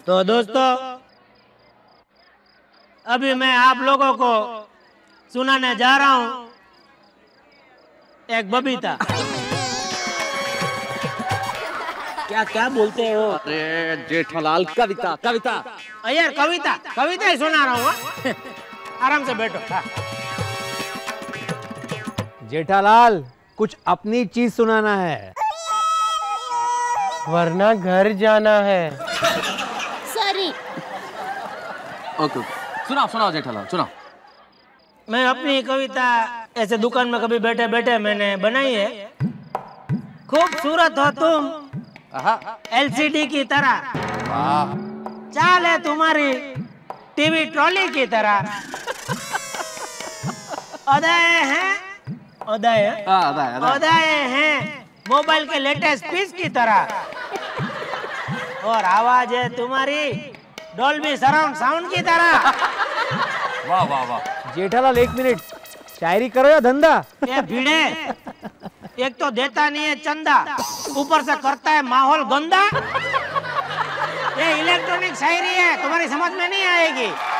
तो दोस्तों, अभी मैं आप लोगों को सुनाने जा रहा हूं एक बबीता। क्या क्या बोलते हो? अरे जेठालाल, कविता कविता। यार कविता कविता ही सुना रहा हूँ। आराम से बैठो। जेठालाल, कुछ अपनी चीज सुनाना है वरना घर जाना है। सॉरी। ओके, सुनाओ सुनाओ जेठालाल, सुनाओ। मैं अपनी कविता ऐसे दुकान में कभी बैठे बैठे मैंने बनाई है। खूबसूरत हो तुम एलसीडी की तरह, चाल है तुम्हारी टीवी ट्रॉली की तरह, अदाएं हैं अदाएं हैं मोबाइल के लेटेस्ट पीस की तरह, और आवाज है तुम्हारी डॉल्बी सराउंड साउंड की तरह। वाह वाह वाह। जेठालाल, 1 मिनट, शायरी करो या धंधा? ये भिड़े, एक तो देता नहीं है चंदा, ऊपर से करता है माहौल गंदा। ये इलेक्ट्रॉनिक शायरी है, तुम्हारी समझ में नहीं आएगी।